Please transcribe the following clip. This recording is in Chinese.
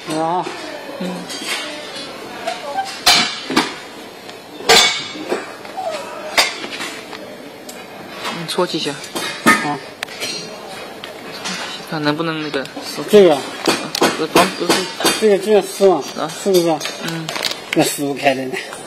啊， 你搓几下， 啊， 看能不能那个这个， 这方都是这个撕嘛， 啊， 是不是？ 嗯， 那撕不开的呢。